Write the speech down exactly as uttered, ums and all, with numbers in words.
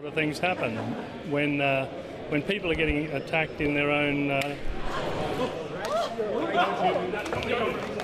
A lot of things happen when uh, when people are getting attacked in their own. Uh